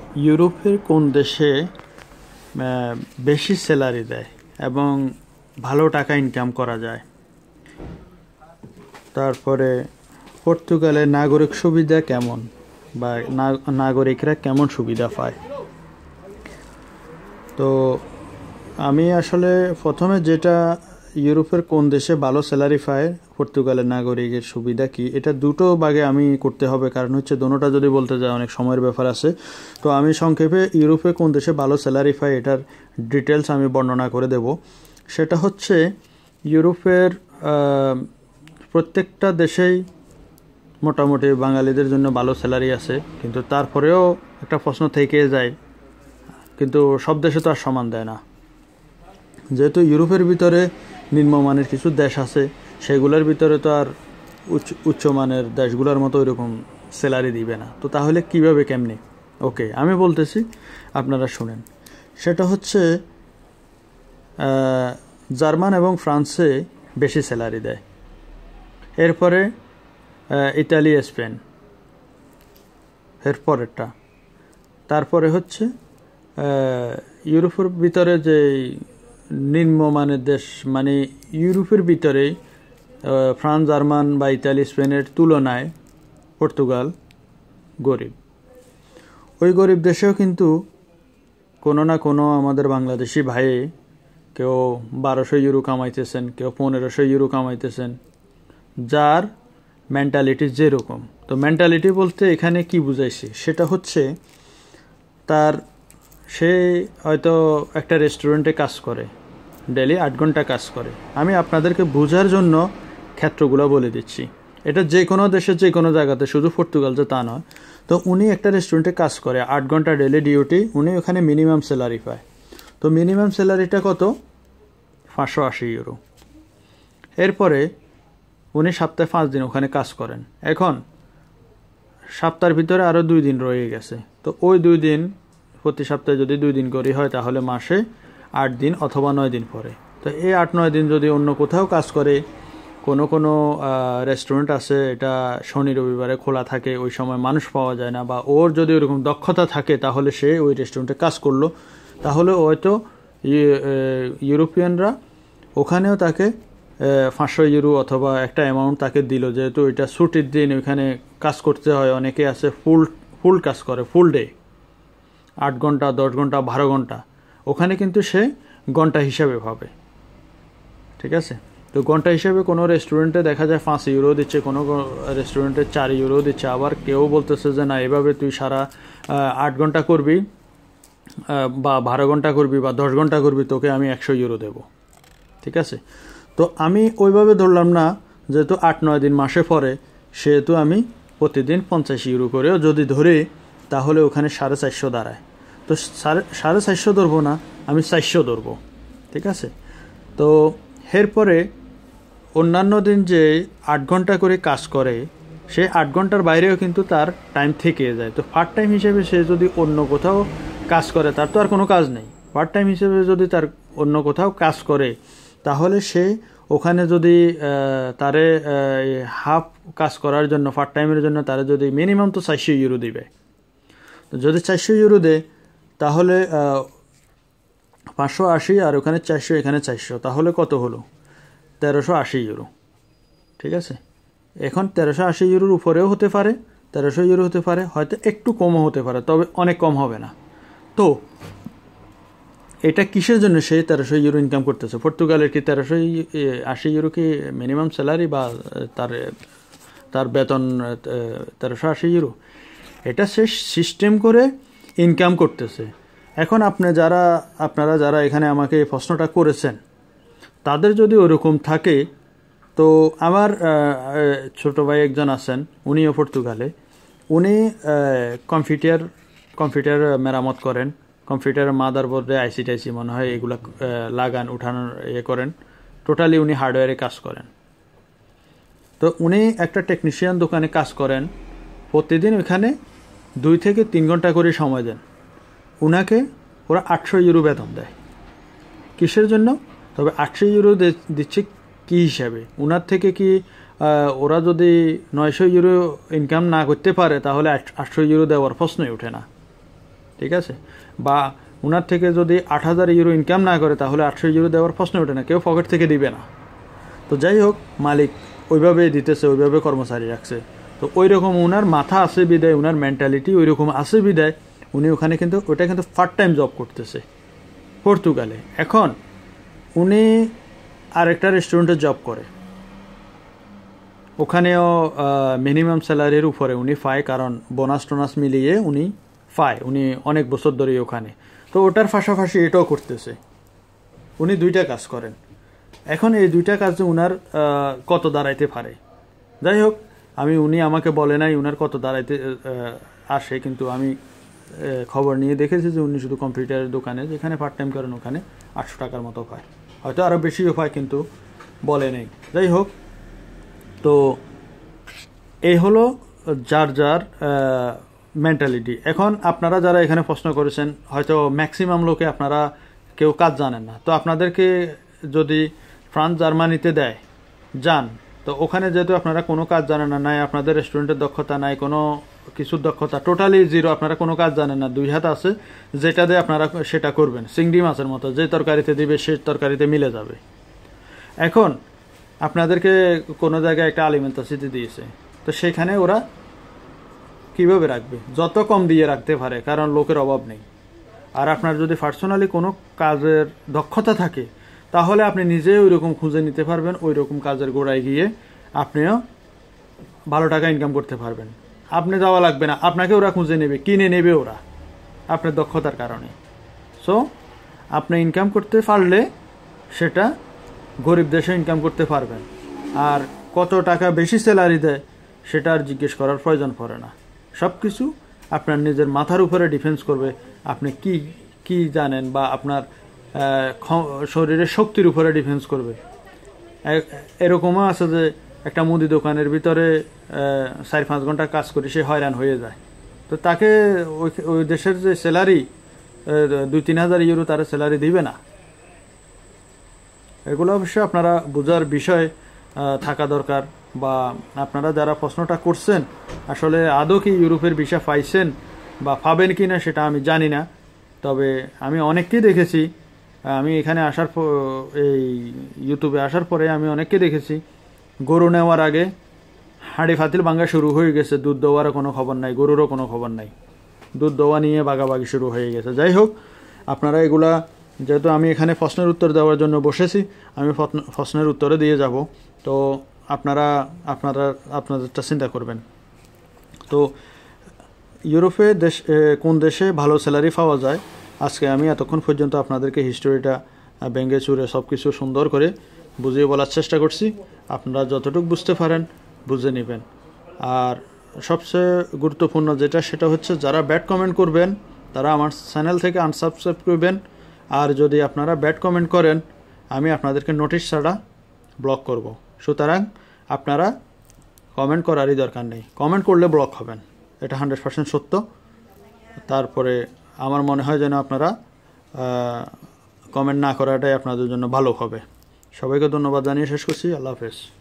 ইউরোপের কোন দেশে বেশি স্যালারি দেয় এবং ভালো টাকা ইনকাম করা যায়? তারপরে পর্তুগালের নাগরিক সুবিধা কেমন, বা নাগরিকরা কেমন সুবিধা পায়? তো আমি আসলে প্রথমে যেটা ইউরোপের কোন দেশে ভালো স্যালারি পায়, পর্তুগালের নাগরিকের সুবিধা কি, এটা দুটো ভাগে আমি করতে হবে, কারণ হচ্ছে দোনোটা যদি বলতে যায় অনেক সময়ের ব্যাপার আছে। তো আমি সংক্ষেপে ইউরোপে কোন দেশে ভালো স্যালারি পায় এটার ডিটেলস আমি বর্ণনা করে দেব। সেটা হচ্ছে ইউরোপের প্রত্যেকটা দেশেই মোটামুটি বাঙালিদের জন্য ভালো স্যালারি আছে, কিন্তু তারপরেও একটা প্রশ্ন থেকে যায়, কিন্তু সব দেশে তো আর সমান দেয় না। যেহেতু ইউরোপের ভিতরে নিম্নমানের কিছু দেশ আছে, সেগুলোর ভিতরে তো আর উচ্চমানের দেশগুলোর মতো ওইরকম স্যালারি দিবে না। তো তাহলে কিভাবে, কেমনি? ওকে, আমি বলতেছি, আপনারা শুনেন। সেটা হচ্ছে জার্মান এবং ফ্রান্সে বেশি স্যালারি দেয়, এরপরে ইতালি, স্পেন, এরপরেরটা। তারপরে হচ্ছে ইউরোপের ভিতরে যে নিম্নমানের দেশ, মানে ইউরোপের ভিতরেই ফ্রান্স, জার্মান বা ইতালি, স্পেনের তুলনায় পর্তুগাল গরিব। ওই গরিব দেশেও কিন্তু কোনো না কোনো আমাদের বাংলাদেশি ভাই কেউ 1200 ইউরো কামাইতেছেন, কেউ 1500 ইউরো কামাইতেছেন, যার মেন্টালিটি যেরকম। তো মেন্টালিটি বলতে এখানে কি বুঝাইছি, সেটা হচ্ছে সে হয়তো একটা রেস্টুরেন্টে কাজ করে, ডেলি 8 ঘন্টা কাজ করে। আমি আপনাদেরকে বোঝার জন্য ক্ষেত্রগুলো বলে দিচ্ছি। এটা যে কোনো দেশে যে কোনো জায়গাতে, শুধু পর্তুগাল যে তা নয়। তো উনি একটা রেস্টুরেন্টে কাজ করে, 8 ঘন্টা ডেলি ডিউটি, উনি ওখানে মিনিমাম স্যালারি পায়। তো মিনিমাম স্যালারিটা কত? 580 ইউরো। এরপরে উনি সপ্তাহে 5 দিন ওখানে কাজ করেন। এখন সপ্তাহের ভিতরে আরও 2 দিন রয়ে গেছে, তো ওই 2 দিন, প্রতি সপ্তাহে যদি 2 দিন করে হয়, তাহলে মাসে 8 দিন অথবা 9 দিন পরে। তো এই 8-9 দিন যদি অন্য কোথাও কাজ করে, কোনো রেস্টুরেন্ট আছে এটা শনি রবিবারে খোলা থাকে, ওই সময় মানুষ পাওয়া যায় না, বা ওর যদি ওরকম দক্ষতা থাকে, তাহলে সে ওই রেস্টুরেন্টে কাজ করলো, তাহলে হয়তো ইউরোপিয়ানরা ওখানেও তাকে 500 ইউরো অথবা একটা অ্যামাউন্ট তাকে দিল, যেহেতু এটা ছুটির দিন, ওইখানে কাজ করতে হয়। অনেকে আছে ফুল কাজ করে, ফুল ডে, 8 ঘন্টা, 10 ঘন্টা, 12 ঘন্টা। ওখানে কিন্তু সে ঘন্টা হিসাবে পাবে, ঠিক আছে? তো ঘন্টা হিসাবে কোনো রেস্টুরেন্টে দেখা যায় 5 ইউরো দিচ্ছে, কোনো রেস্টুরেন্টে 4 ইউরো দিচ্ছে। আবার কেউ বলতেছে যে না, এভাবে তুই সারা 8 ঘন্টা করবি, বা 12 ঘন্টা করবি, বা 10 ঘন্টা করবি, তোকে আমি 100 ইউরো দেব, ঠিক আছে? তো আমি ওইভাবে ধরলাম না, যেহেতু 8-9 দিন মাসে পরে, সেহেতু আমি প্রতিদিন 50 ইউরো করেও যদি ধরি, তাহলে ওখানে 450 দাঁড়ায়। তো 450 ধরবো না, আমি 400 ধরবো, ঠিক আছে? তো এরপরে অন্যান্য দিন যে 8 ঘন্টা করে কাজ করে, সে 8 ঘন্টার বাইরেও কিন্তু তার টাইম থেকে যায়। তো পার্ট টাইম হিসেবে সে যদি অন্য কোথাও কাজ করে, তার তো আর কোনো কাজ নেই, পার্ট টাইম হিসেবে যদি তার অন্য কোথাও কাজ করে, তাহলে সে ওখানে যদি তারে হাফ কাজ করার জন্য, পার্ট টাইমের জন্য তারা যদি মিনিমাম তো 400 ইউরো দিবে। তো যদি 400 ইউরো দেয়, তাহলে 580, আর ওখানে 400, এখানে 400, তাহলে কত হলো? 1380 ইউরো, ঠিক আছে? এখন 1380 ইউরোর উপরেও হতে পারে, 1300 ইউরো হতে পারে, হয়তো একটু কমও হতে পারে, তবে অনেক কম হবে না। তো এটা কিসের জন্য সে 1300 ইউরো ইনকাম করতেছে? পর্তুগালের কি 1380 ইউরো কি মিনিমাম স্যালারি, বা তার বেতন 1380 ইউরো? এটা সে সিস্টেম করে ইনকাম করতেছে। এখন আপনারা যারা এখানে আমাকে এই প্রশ্নটা করেছেন, তাদের যদি ওরকম থাকে, তো আমার ছোট ভাই একজন আছেন, উনিও পর্তুগালে, উনি কম্পিউটার মেরামত করেন, কম্পিউটারের মাদারবোর্ডে আইসি মনে হয় এগুলো লাগান, উঠানোর করেন, টোটালি উনি হার্ডওয়্যারে কাজ করেন। তো উনি একটা টেকনিশিয়ান দোকানে কাজ করেন, প্রতিদিন ওইখানে 2 থেকে 3 ঘন্টা করে সময় দেন। উনাকে ওরা 800 ইউরো বেতন দেয়। কিসের জন্য? তবে 800 ইউরো দিচ্ছে কি হিসাবে? উনার থেকে কি ওরা যদি 900 ইউরো ইনকাম না করতে পারে, তাহলে 800 ইউরো দেওয়ার প্রশ্নই ওঠে না। ঠিক আছে, বা ওনার থেকে যদি 8,000 ইউরো ইনকাম না করে তাহলে 800 ইউরো দেওয়ার প্রশ্ন ওঠে না, কেউ পকেট থেকে দিবে না। তো যাই হোক, মালিক ওইভাবেই দিতেছে, ওইভাবে কর্মচারী রাখছে। তো ওই রকম ওনার মাথা আছে বিদায়, ওনার মেন্টালিটি ওই রকম আছে বিদায় উনি ওখানে কিন্তু ওটা কিন্তু পার্ট টাইম জব করতেছে পর্তুগালে। এখন উনি আরেকটা রেস্টুরেন্টে জব করে, ওখানেও মিনিমাম স্যালারির উপরে উনি পায়, কারণ বোনাস টোনাস মিলিয়ে উনি পায়, উনি অনেক বছর ধরে ওখানে। তো ওটার পাশাপাশি এটাও করতেছে, উনি দুইটা কাজ করেন। এখন এই দুইটা কাজে উনার কত দাঁড়াইতে পারে, যাই হোক উনি আমাকে বলে নাই উনার কত দাঁড়াইতে আসে, কিন্তু আমি খবর নিয়ে দেখেছি যে উনি শুধু কম্পিউটারের দোকানে যেখানে পার্ট টাইম করেন ওখানে 800 টাকার মতো পায়, হয়তো আরও বেশিও পায়, কিন্তু বলে নেই। যাই হোক, তো এই হলো যার যার মেন্টালিটি। এখন আপনারা যারা এখানে প্রশ্ন করেছেন, হয়তো ম্যাক্সিমাম লোকে আপনারা কেউ কাজ জানেন না, তো আপনাদেরকে যদি ফ্রান্স জার্মানিতে দেয় যান, তো ওখানে যেহেতু আপনারা কোনো কাজ জানেন না, নাই আপনাদের রেস্টুরেন্টের দক্ষতা, নাই কোনো কিছুর দক্ষতা, টোটালি জিরো, আপনারা কোনো কাজ জানেন না, 2 হাত আছে যেটা দিয়ে আপনারা সেটা করবেন, চিংড়ি মাছের মতো, যে তরকারিতে দিবে সে তরকারিতে মিলে যাবে। এখন আপনাদেরকে কোনো জায়গায় একটা আলিমেন্টাসিতে দিয়েছে, তো সেখানে ওরা কিভাবে রাখবে, যত কম দিয়ে রাখতে পারে, কারণ লোকের অভাব নেই। আর আপনার যদি পার্সোনালি কোনো কাজের দক্ষতা থাকে তাহলে আপনি নিজেই ওই রকম খুঁজে নিতে পারবেন, ওই রকম কাজের গোড়ায় গিয়ে আপনিও ভালো টাকা ইনকাম করতে পারবেন। আপনি যাওয়া লাগবে না, আপনাকে ওরা খুঁজে নেবে, কিনে নেবে ওরা আপনার দক্ষতার কারণে। সো আপনি ইনকাম করতে পারলে সেটা গরিব দেশে ইনকাম করতে পারবেন। আর কত টাকা বেশি স্যালারি দেয় সেটা আর জিজ্ঞেস করার প্রয়োজন পড়ে না, সব কিছু আপনার নিজের মাথার উপরে ডিফেন্স করবে, আপনি কি কি জানেন, বা আপনার শরীরের শক্তির উপরে ডিফেন্স করবে। এরকমও আছে যে একটা মুদি দোকানের ভিতরে 4-5 ঘন্টা কাজ করে সে হয়রান হয়ে যায়, তো তাকে ওই দেশের যে স্যালারি 2-3 হাজার ইউরো তার স্যালারি দিবে না। এগুলো অবশ্যই আপনারা বোঝার বিষয় থাকা দরকার, বা আপনারা যারা প্রশ্নটা করছেন আসলে আদৌ কি ইউরোপের ভিসা পাইছেন বা পাবেন কি না সেটা আমি জানি না, তবে আমি অনেককেই দেখেছি, আমি এখানে আসার এই ইউটিউবে আসার পরে আমি অনেককে দেখেছি গরু নেওয়ার আগে হাঁড়ি ফাতিল ভাঙ্গা শুরু হয়ে গেছে, দুধ দেওয়ারও কোনো খবর নাই, গরুরও কোনো খবর নাই, দুধ দেওয়া নিয়ে বাগাবাগি শুরু হয়ে গেছে। যাই হোক, আপনারা এগুলা, যেহেতু আমি এখানে প্রশ্নের উত্তর দেওয়ার জন্য বসেছি, আমি প্রশ্নের উত্তরে দিয়ে যাব, তো আপনারা আপনাদেরটা চিন্তা করবেন। তো ইউরোপে কোন দেশে ভালো স্যালারি পাওয়া যায়, আজকে আমি এতক্ষণ পর্যন্ত আপনাদেরকে হিস্টোরিটা ভেঙে চুরে সব কিছু সুন্দর করে বুঝিয়ে বলার চেষ্টা করছি। আপনারা যতটুকু বুঝতে পারেন বুঝে নেবেন। আর সবচেয়ে গুরুত্বপূর্ণ যেটা, সেটা হচ্ছে যারা ব্যাড কমেন্ট করবেন তারা আমার চ্যানেল থেকে আনসাবস্ক্রাইব করবেন। আর যদি আপনারা ব্যাড কমেন্ট করেন আমি আপনাদেরকে নোটিশ ছাড়া ব্লক করব। সুতরাং আপনারা কমেন্ট করারই দরকার নেই, কমেন্ট করলে ব্লক হবেন, এটা 100% সত্য। তারপরে আমার মনে হয় যেন আপনারা কমেন্ট না করাটাই আপনাদের জন্য ভালো হবে। সবাইকে ধন্যবাদ জানিয়ে শেষ করছি। আল্লাহ হাফেজ।